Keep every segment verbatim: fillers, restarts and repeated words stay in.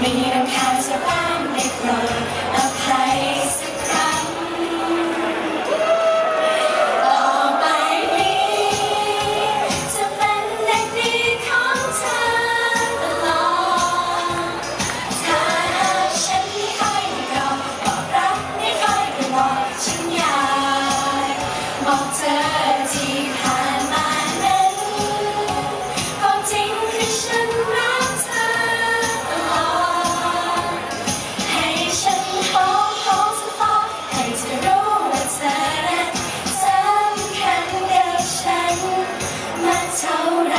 มีรำคาญจะบ้างได้โปรดอภัยสักครั้งต่อไปนี้จะเป็นเด็กดีของเธอตลอดถ้าหากฉันไม่ค่อยได้กอดบอกรักไม่ค่อยได้บอกฉันอยากบอกเธอที่ผ่านมานั้นความจริงคือฉันรักเธอตลอดให้ฉันหอมหอมสักฟอให้เธอรู้ว่าเธอนั้นสำคัญกับฉันมากเท่าไร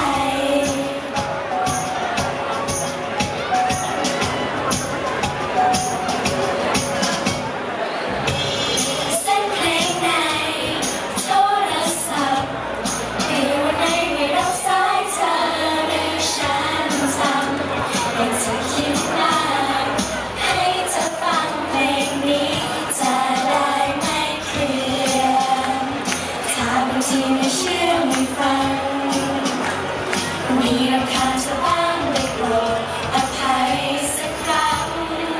เส้นเพลงในโทรศัพท์ให้วันไหนให้รับสายเธอหรือฉันทำให้เธอคิดได้ให้เธอฟังเพลงนี้จะได้ไม่เครียดถ้าบางทีไม่เชื่อไม่ฟังมีรำคาญเธอบ้างได้โปรดอภัยสักครั้ง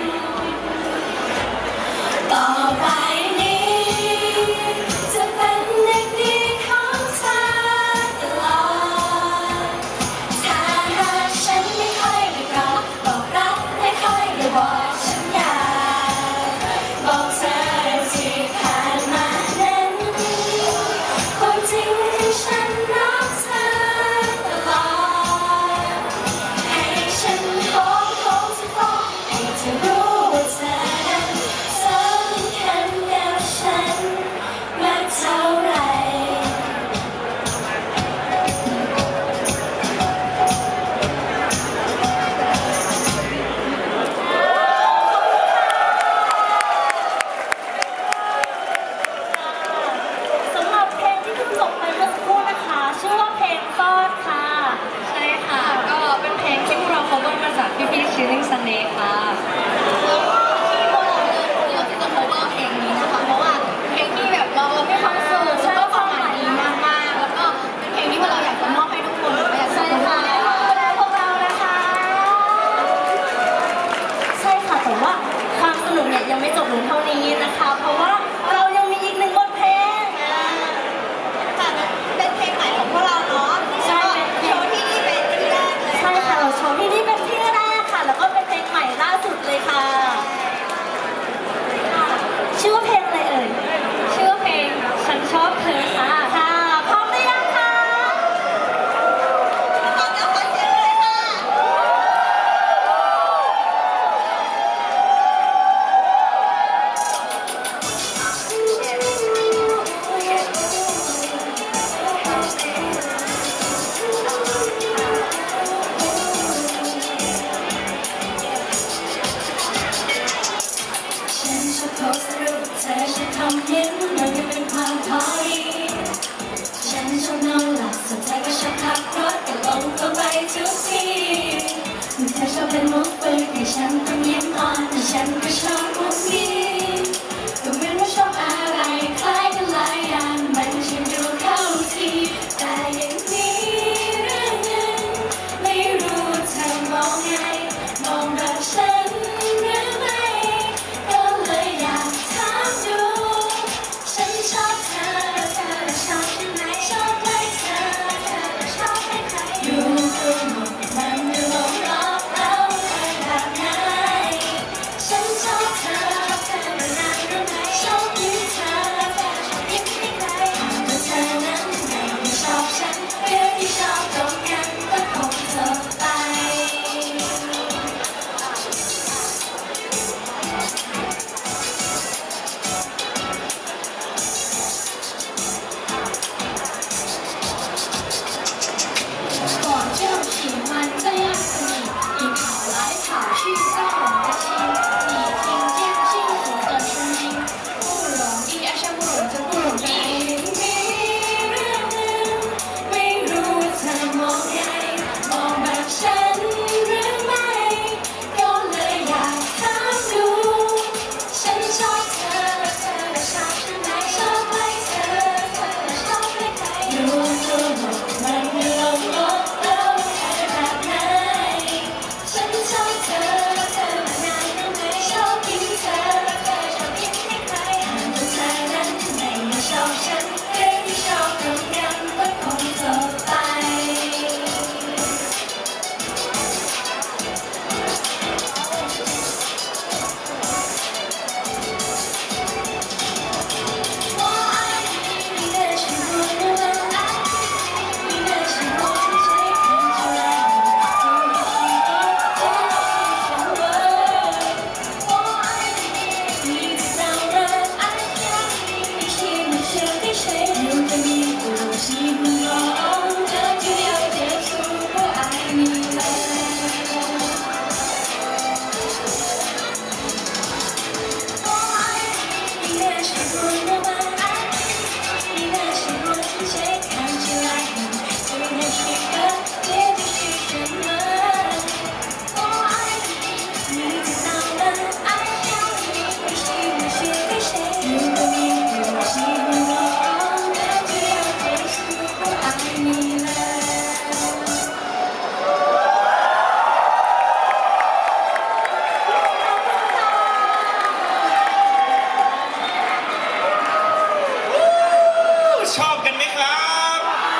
ต่อไปนี้จะเป็นเด็กดีของเธอตลอดถ้าหากฉันไม่ค่อยได้กอดบอกรักไม่ค่อยได้บอกฉันอยากบอกเธอที่ผ่านมานั้นความจริงคือฉันรักเธอตลอดให้ฉันหอมหอมสักฟอให้เธอรู้ว่าเธอนั้นสำคัญกับฉันมากเท่าไรสำหรับเพลงที่เพิ่งจบไปเมื่อสักครู่นะคะชื่อว่าเพลงฟอดค่ะใช่ค่ะก็เป็นเพลงที่พวกเรา cover มาจากพี่ๆ Chilling Sunday ค่ะที่พวกเราเลือกเลือกที่จะ cover เพลงนี้นะคะเพราะว่าเพลงที่แบบเรามีความสุขแล้วก็ความหมายดีมากๆแล้วก็เป็นเพลงที่พวกเราอยากจะมอบให้ทุกคนอยากจะมอบให้และพวกเรานะคะใช่ค่ะแต่ว่าความสนุกเนี่ยยังไม่จบลงเท่านี้นะคะเพราะว่าเรายังมีอีกหนึ่งบทเพลงค่ะเป็นเพลงใหม่ของพวกเราเนาะใช่โชว์ที่นี่เป็นที่แรกเลยใช่ค่ะเราโชว์ที่นี่เป็นที่แรกค่ะแล้วก็เป็นเพลงใหม่ล่าสุดเลยค่ะชื่อว่าเพลงอะไรเอ่ยชื่อเพลงฉันชอบเธอค่ะค่ะพร้อมหรือยังคะพร้อมแล้วขอเสียงเลยค่ะฉันชอบโพสต์รูปเธอชอบคอมเมนต์มันก็เป็นความพอดีฉันชอบนอนหลับส่วนเธอก็ชอบขับรถก็ลงเข้าไปทุกทีเธอชอบเป็นมุกปืนให้ฉันต้องยิ้มอ่อนแต่ฉันก็ชอบมุกนี้ก็ไม่รู้ชอบอะไรคล้ายกันหลายอย่างมันช่างดูเข้าทีแต่อย่างนี้เรื่องหนึ่งไม่รู้เธอมองไงมองแบบฉันหรือไม่ก็เลยอยากถามดูฉันชอบเธอเธอชอบฉันไหมชอบใครเธอเธอชอบใครใครดูดูหมดมันดูหลงรักเราไปแบบไหนฉันชอบชอบกันไหมครับ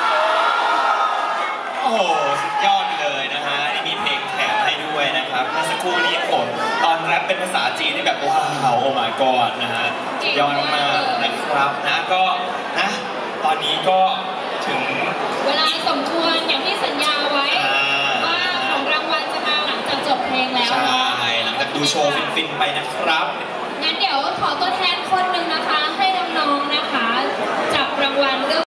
โอ้โหสุดยอดเลยนะฮะนี่มีเพลงแถมให้ด้วยนะครับเมื่อสักครู่นี้ผมตอนแรปเป็นภาษาจีนนี่แบบว้าวโอ้ my god นะฮะยอดมากนะครับนะก็นะตอนนี้ก็ถึงเวลาสมควรอย่างที่สัญญาไว้ ว่าของรางวัลจะมาหลังจากจบเพลงแล้วใช่เนาะหลังจากดูโชว์ฟินๆไปนะครับงั้นเดี๋ยวขอตัวแทนคนหนึ่งนะคะ ให้น้องๆนะคะจับรางวัลเลือก